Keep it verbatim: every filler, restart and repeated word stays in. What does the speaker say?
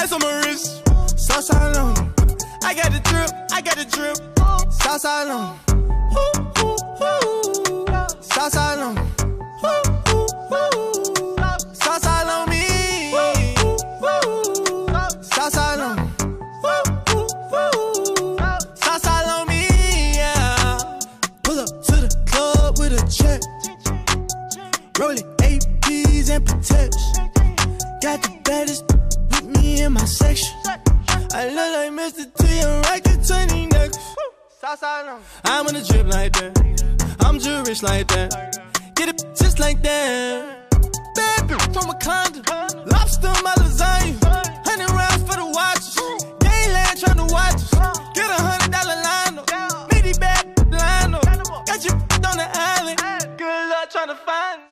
Ice on my wrist, Southside on. I got the drip, I got the drip. Southside on. Southside on. Southside on me. Southside on. Southside on me, yeah. Pull up to the club with a check. Rolling A Ps and Protects. Got the baddest with me in my section. I look like Mister T and right to twenty necklace. I'm on a drip like that. I'm just rich like that. Get it just like that. Bad bitch from a condo. Lobster my lasagna. Hundred rounds for the watches. Gayland trying to watch us. Get a hundred dollar line. Meaty bad line. Got you on the island. Good luck trying to find